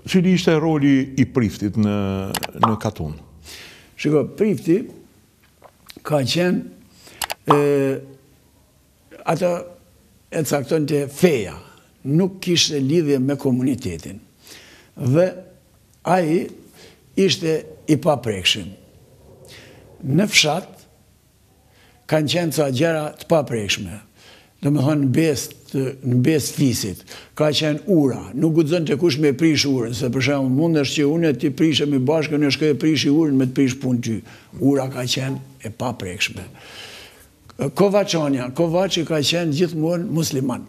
Cili ishte roli i Priftit në Katun? Shiko, Prifti ka qenë ata e cakton të feja, nuk kishte lidhje me komunitetin. Dhe ai ishte i paprekshëm. Në fshat kanë qenë ca gjëra të paprekshme. Do me thonë në bes fisit, ka qenë ura, nuk guxon të kush me prish urën, se për shembull mundesh që unë ti prishem i bashkë, në shkoj e prish i urën me të prish punë ty. Ura ka qenë e paprekshme. Kovaçi ka qenë gjithmonë musliman.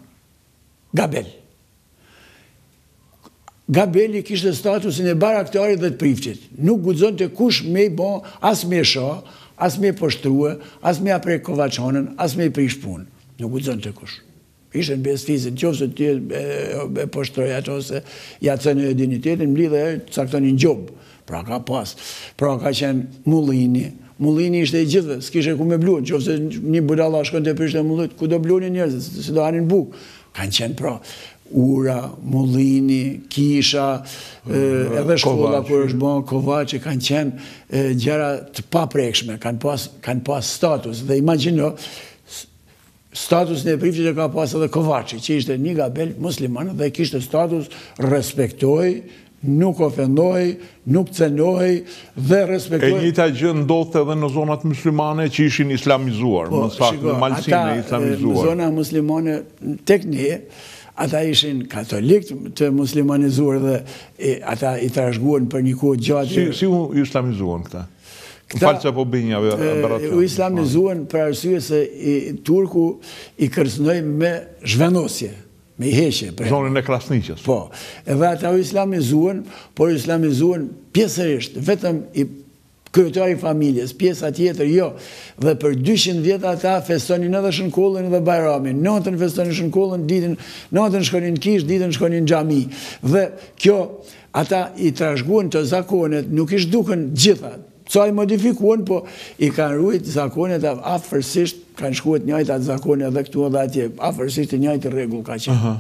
Gabeli kishte statusin e baraktarit dhe të Priftit. Nuk guxon të kush me i bë as me shoh, as me poshtrua, as me apre Kovaçanën, as me prish punë. Nuk guxon të kush. Ishte në bes fisit, qofse ti e poshtroj ato se ja cënë e dinitetin, mblidhe e caktonin gjobë. Pra ka pas. Pra ka qenë Mullini. Mullini ishte i gjithve, s'kishe ku me blunë. Qofse një budalla shkon të prishte mullit, ku do blunin njerëzit, se do hanin bukë. Kanë qenë pra. Ura, Mullini, Kisha, edhe shkolla kur është bon, Kovaçi, kanë qenë gjëra të paprekshme, kanë pas status. Dhe imagjino, statusin e Priftit e ka pas edhe Kovaçi, që ishte një gabel musliman dhe kishte status respektoj, nuk ofendoj, nuk cenoj dhe respektoj. E njëjta gjë ndodhte edhe në zonat muslimane që ishin islamizuar, më saktë në Malsinë e islamizuar. Në zona muslimane tek ne, ata ishin katolik të muslimanizuar dhe ata i trashëguan për një kohë gjatë. Si u islamizuan këta? Falë që po bëjnja u islamizuan për arsye se Turku i kërcënoi me zhvendosje, me i heqje. Zonën e Krasniqës. Po, edhe ata u islamizuan, por u islamizuan pjesërisht, vetëm i kryetari familjes, pjesa tjetër jo. Dhe për 200 vjet ata festonin edhe Shënkollën dhe Bajramin. Natën festonin Shënkollën, natën shkonin kish, ditën shkonin xhami. Dhe kjo, ata i trashëguan të zakonet, nuk ish duken gjitha. Ca i modifikuan, po i kanë ruajt zakonet afërsisht, kanë shkuet njëjtë atë zakonet edhe këtu edhe atje, afërsisht e njëjtë rregull ka qenë.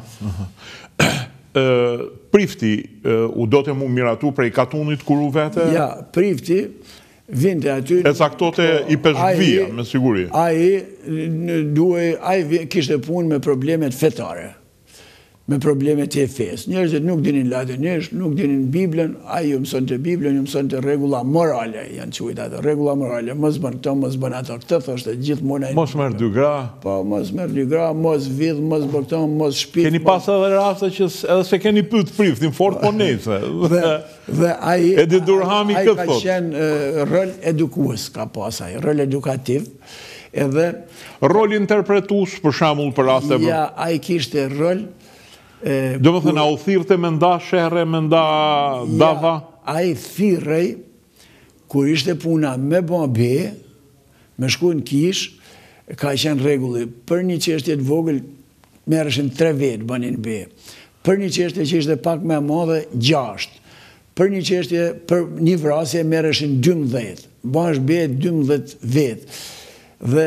Prifti u do të mu miratu prej Katunit kur u vete? Ja, Prifti vinte aty. E caktote i Peshkvia, me siguri. Ai kishte punë me problemet fetare. Me problemet e fesë. Njerëzit nuk dinin latinisht, nuk dinin Biblën, ai ju mësonte Biblën, ju mësonte rregulla morale, janë quajtur ato rregulla morale, mos bën këto, mos bën ato, këtë thoshte gjithmonë ai. Mos merr 2 gra. Po, mos merr 2 gra, mos vidh, mos bë këto, mos shpit. Keni pas edhe raste që edhe se keni pyet Priftin fort po nese. Dhe ai Edi Durhami këtë thot. Ka qenë rol edukues, ka pas ai, rol edukativ. Edhe rol interpretues për shembull për raste. Ja, ai kishte rol. Do më thënë, a u thirrte me nda shere, me nda dava? A i thirrej, kur ishte puna me be, me shku në kish, ka qenë regulli. Për një çështje të vogël, merreshin 3 vetë banin be. Për një çështje që ishte pak me madhe, 6. Për një çështje, për një vrasje, merreshin 12. Bash be 12 vetë. Dhe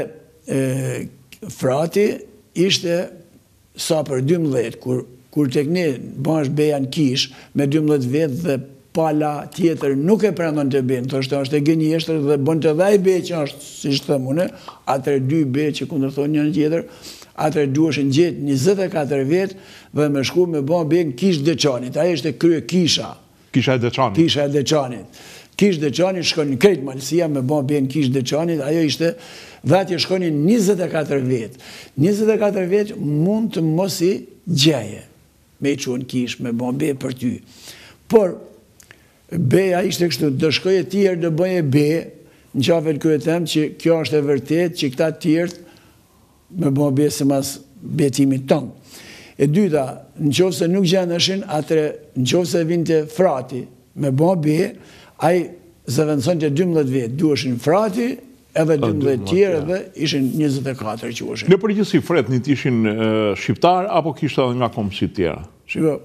frati ishte sa për 12, kur tek ne bash beja në kish me 12 vetë dhe pala tjetër nuk e pranon të benë, thoshte është e gënjeshtër dhe bën të dhaj be që është, si shtë thëmune, atër 2 be që kundërthon një tjetër, atër duheshin gjetë 24 vetë dhe me shku me ban be në kish Deçanit, ajo ishte krye kisha. Kisha e Deçanit. Kisha e Deçanit. Kish Deçanit shkonin krejt Malësia me ban be në kish Deçanit, ajo ishte dhe atje shkonin 24 vetë. 24 vetë mund të mos i gjeje me i qunë kish, me ban be për ty. Por, beja ishte kështu, do shkoj e tjerë do bëje be, në qafet kërëtem që kjo është e vërtet, që këta tjerët me ban be se mas betimit tonë. E dyta, në qofë se nuk gjenëshin, atëre në qofë se vinte frati me ban be, a i zëvendëson të 12 vetë, duheshin frati, edhe 12 tjerë dhe ishin 24 që ushin. Në përgjithësi fretnit ishin shqiptar, apo kishtë edhe nga komësit tjera? Shiko,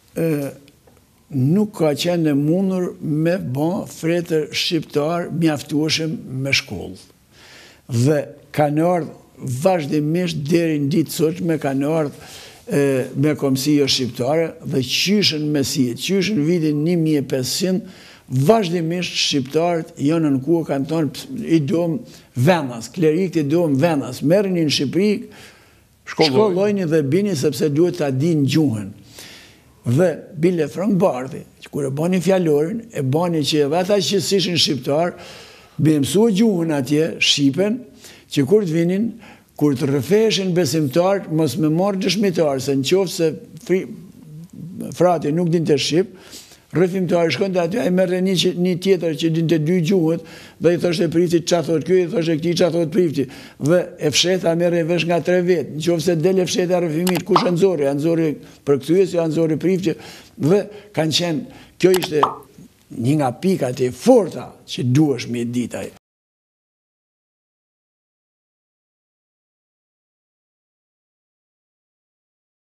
nuk ka qenë e mundur me ban fretër shqiptar mjaftueshëm me shkollë. Dhe kanë ardhë vazhdimisht deri në ditë sotme, kanë ardhë me komësi jo shqiptare dhe qyshën Mesijet, qyshën vitin 1500, vazhdimisht shqiptarët janë në kokën tonë, i dom venas, klerikët i dom venas, merrni në Shqipëri, shkollojni dhe bini sepse duhet ta dinë gjuhën. Dhe bile Frank Bardhi, kur e bani fjalorin, e bani që edhe ata që s'ishin shqiptar, me mësua gjuhën atje, shqipen, që kur të vinin, kur të rrëfeshin besimtarët, mos me marrë dëshmitarë, se në qofë se frati nuk din të shqip, rrëfimtarë shkon të aty, a i merre një tjetër që din të dy gjuhët, dhe i thoshte priftit qa thot kjo, i thoshte këti qa thot priftit, dhe e fsheta merre vesh nga 3 vetë, në qofë se dele fsheta rrëfimit, kush anëzori? Anëzori për këthyës, anëzori priftit, dhe kanë qenë, kjo ishte një nga pikat e forta që duhesh me ditaj.